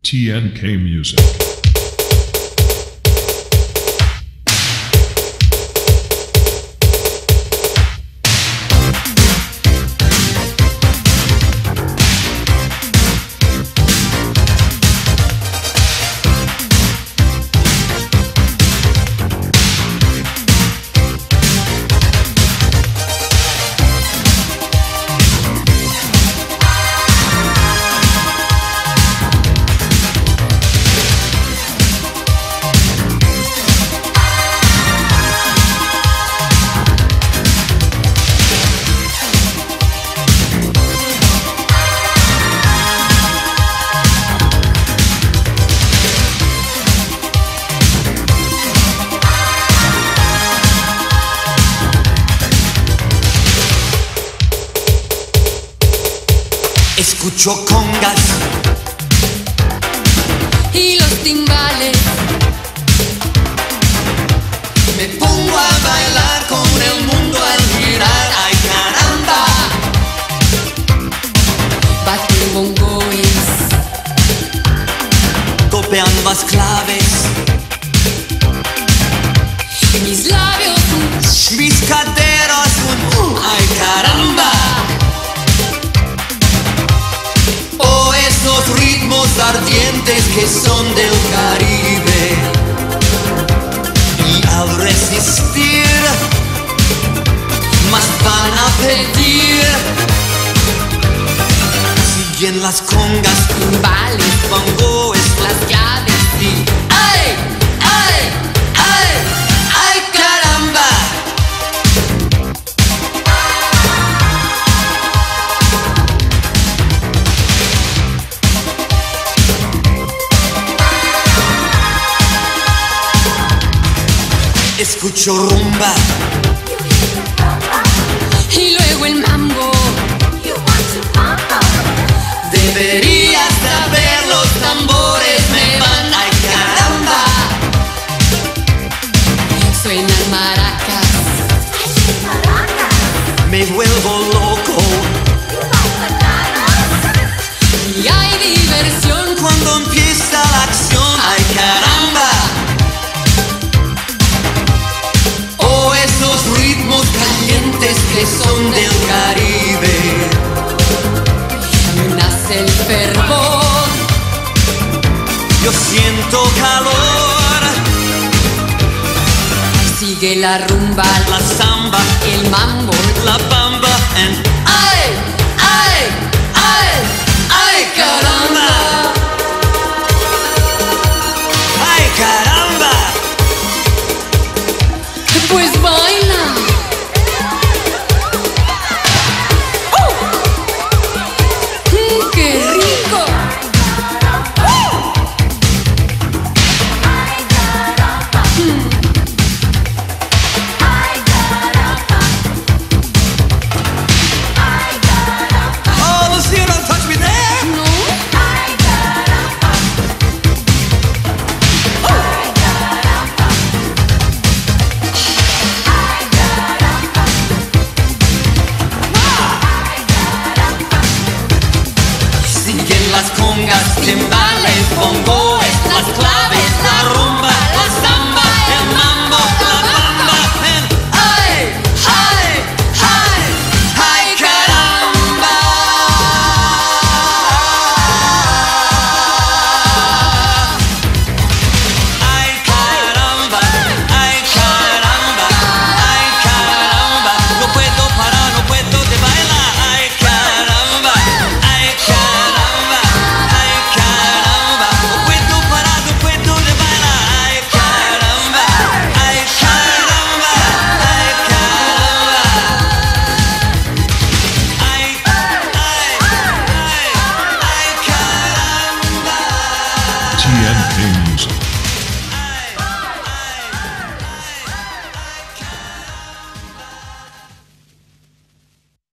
TNK Music. Escucho congas y los timbales. Me pongo a bailar con el mundo al girar. ¡Ay, caramba! Baten bongoes, Golpean las claves. mis labios, Mis caderas. ¡Ay, caramba! Oh, esos ritmos ardientes que son del Caribe. Y al resistir, más van a pedir. Siguen las congas, timbales, bongoes, las claves. y ¡ay, ay, ay, ay, caramba! Escucho rumba Y luego el mambo. Deberías saber, los tambores me van. ¡Ay, caramba! Suenan maracas, Me vuelvo loco y hay diversión. cuando empieza la acción. ¡Ay, caramba! Oh, esos ritmos calientes que son del Caribe. Nace el fervor, Yo siento calor. sigue la rumba, La samba, el mambo. la bamba, and ¡Ay, ay, ay, ay, caramba! ¡ay, caramba! Pues baila. ¡Qué rico! Oh, Lucia, don't touch me there! ¿No? Siguen las congas, timbales, bongoes, las claves, la rumba, la samba, el mambo, la bamba, and ¡ay, ay, ay, ay, caramba! ¡Ay, caramba! ¡Ay, caramba! ¡Ay, caramba! No puedo parar, no puedo de bailar. ¡Ay, caramba! ¡Ay, caramba! ¡Ay, caramba! No puedo parar, no puedo de bailar. ¡Ay, caramba! ¡Ay, caramba! ¡Ay, caramba! ¡Ay, ay, ay, ay, caramba! TNK Music.